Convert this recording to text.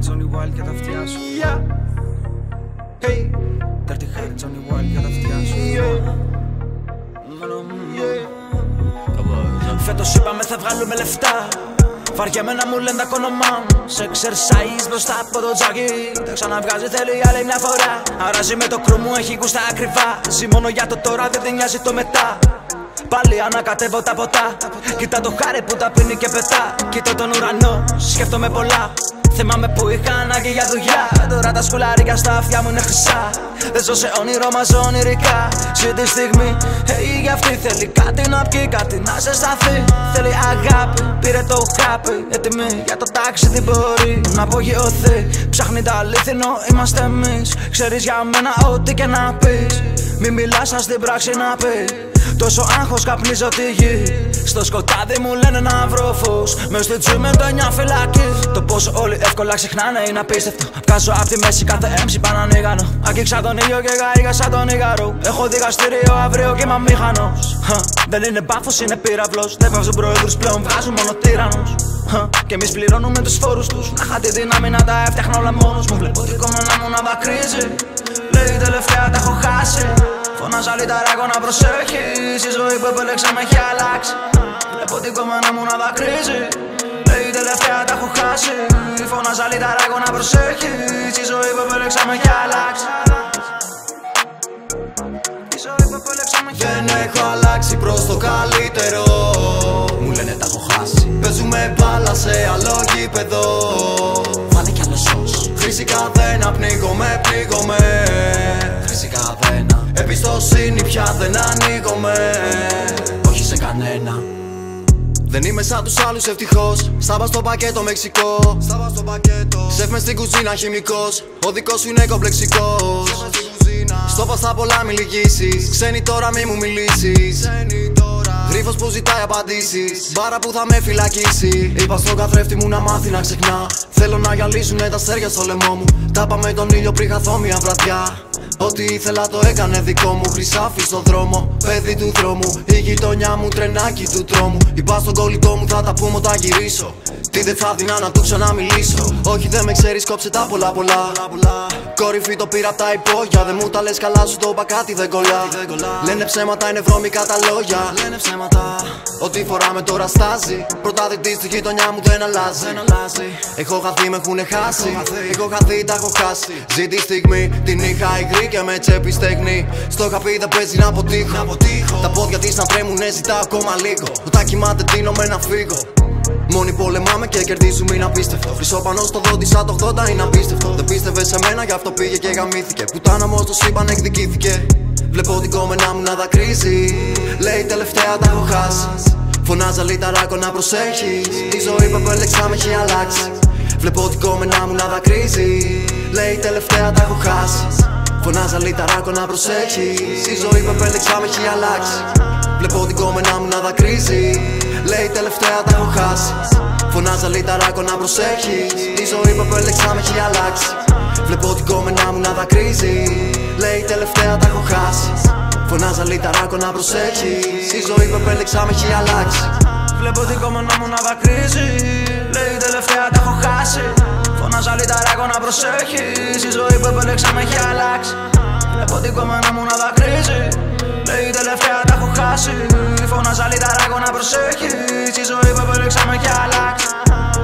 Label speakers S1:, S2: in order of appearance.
S1: Johnny Wild για τα αυτιά σου. Dirty Harry, Johnny Wild για τα αυτιά σου. Φέτος είπαμε θα βγάλουμε λεφτά. Βαριέμαι να μου λένε τα κονομάν. Σε exercise μπροστά από το τζάκι. Τα ξαναβγάζει θέλει άλλη μια φορά. Αράζει με το κρού μου έχει γούστα ακριβά. Ζει μόνο για το τώρα δεν την νοιάζει το μετά. Πάλι ανακατεύω τα ποτά. Κοίτα το χάρι που τα πίνει και πετά. Κοίτα τον ουρανό, σκέφτομαι πολλά. Θυμάμαι που είχα ανάγκη για δουλειά. Τώρα τα σκουλάρια στα αυτιά μου είναι χρυσά. Δεν ζω σε όνειρο, μα ζω ονειρικά. Σε τη στιγμή, hey, για αυτή θέλει κάτι να πιει, κάτι να ζεσταθεί. Θέλει αγάπη, πήρε το χάπι. Έτοιμη για το ταξίδι μπορεί να απογειωθεί. Ψάχνει τα αλήθινο, είμαστε εμείς. Ξέρεις για μένα ό,τι και να πεις. Μη μιλάς, σαν στην πράξη να πει. Τόσο άγχος καπνίζω τη γη. Στο σκοτάδι μου λένε να βρω φως. Μες στη τζι με το 9 φυλακή. Το πόσο όλοι εύκολα ξεχνάνε είναι απίστευτο. Βγάζω απ' τη μέση κάθε MC πανανίγανο. Αγγίξα τον ήλιο και γαίγα σαν τον ήγαρο. Έχω δικαστήριο αύριο και είμαι αμήχανος. Δεν είναι μπάφος, είναι πύραυλος. Δεν βάζουν πρόεδρους πλέον, βγάζουν μόνο τύραννους. Και εμείς πληρώνουμε τους φόρους τους. Να είχα τη δύναμη να τα έφτιαχνα όλα μόνος μου. Βλέπω την κόμμα μου να δακρύζει. Λέει τελευταία τα έχω χάσει. Φωνάζα λιταράκο να προσέχεις. Η ζωή που επέλεξαμε έχει αλλάξει. Βλέπω την κομμένα μου να δακρύζει. Λέει τελευταία τα έχω χάσει. Φωνάζα λιταράκο να προσέχεις. Η ζωή που επέλεξαμε έχει αλλάξει.
S2: Δεν έχω αλλάξει προς το καλύτερο. Μου λένε τα έχω χάσει. Παίζουμε μπάλα σε άλλο γήπεδο. Βάλε κι άλλο σως. Χρήση καθένα, πνίγομαι. Χρήση καθένα. Εμπιστοσύνη πια δεν ανοίγομαι. Όχι σε κανένα. Δεν είμαι σαν τους άλλους ευτυχώς. Στάβα στο πακέτο Μεξικό. Σεφ μες στην κουζίνα χημικός. Ο δικός σου είναι κομπλεξικός. Στο πας πολλά μη λυγίσεις. Ξένοι τώρα μη μου μιλήσεις. Γρίφος που ζητάει απαντήσεις. Μπάρα που θα με φυλακίσει. Είπα στον καθρέφτη μου να μάθει να ξεχνά. Θέλω να γυαλίζουνε τα αστέρια στο λαιμό μου. Τάπα με τον ήλιο πριν χαθώ μια βραδιά. Ό,τι ήθελα το έκανε δικό μου. Χρυσάφι στο δρόμο, παιδί του δρόμου. Η γειτονιά μου, τρενάκι του τρόμου. Είπα στον κολλητό μου θα τα πούμε όταν γυρίσω. Τι δεν θα δεινά να του ξαναμιλήσω. Όχι δεν με ξέρεις, κόψε τα πολλά. Κορυφή το πήρα απ' τα υπόγεια. Δεν μου τα λες καλά, σου το είπα κάτι δεν κολλά. Λένε ψέματα, είναι βρώμικα τα λόγια. Ό,τι φοράμε τώρα στάζει. Πρώτα διτή στη γειτονιά μου δεν αλλάζει. Έχω χαθεί, με έχουνε χάσει. Έχω χαθεί, τα έχω χάσει. Ζει τη στιγμή, την είχα υγρή και με τσέπη στέγνη. Στο είχα πει δεν παίζει να αποτύχω. Τα πόδια της να τρέμουνε, ζητάω ακόμα λίγο. Όταν κοιμάται τίνομαι να φύγω. Μόνοι πολεμάμε και κερδίζουμε, είναι απίστευτο. Χρυσό πάνω στο δόντι σαν το 80 είναι απίστευτο. Δεν πίστευε σε μένα, γι' αυτό πήγε και γαμήθηκε. Πουτάνα μου στο σύμπαν εκδικήθηκε. Βλέπω την κόμενά μου να δακρύζει. Λέει τελευταία τα έχω χάσει. Φωνάζα λιταράκο να προσέχεις. Η ζωή που επέλεξα με έχει αλλάξει. Βλέπω την κόμενά μου να δακρύζει. Λέει τελευταία τα έχω χάσει. Φωνάζα λιταράκο να προσέχεις. Η ζωή που επέλεξα με έχει αλλάξει. Βλέπω την κόμενά μου να δακρύζει. Λέει τελευταία τα έχω χάσει. Φωνάζα λιταράκο να προσέχεις. Η ζωή που επέλεξα με έχει αλλάξει. Βλέπω την κόμενά μου να δακρύζει. Λέει τελευταία τα έχω χάσει. Φωνάζα λιταράκο να προσέχεις. Η ζωή που επέλεξα με έχει αλλάξει.
S1: Βλέπω την κόμενά μου να δακρύζει. Λέει τελευταία τα έχω χάσει. Φωνάζα λιταράκο να προσέχεις. Η ζωή που επέλεξα με έχει αλλάξει. Βλέπω την κόμενά μου να δακρύζει. Λέει τελευταία τα έχω χάσει. Φωνάζα λιταράκο να προσέχεις. Η ζωή που επέλεξα με έχει αλλάξει.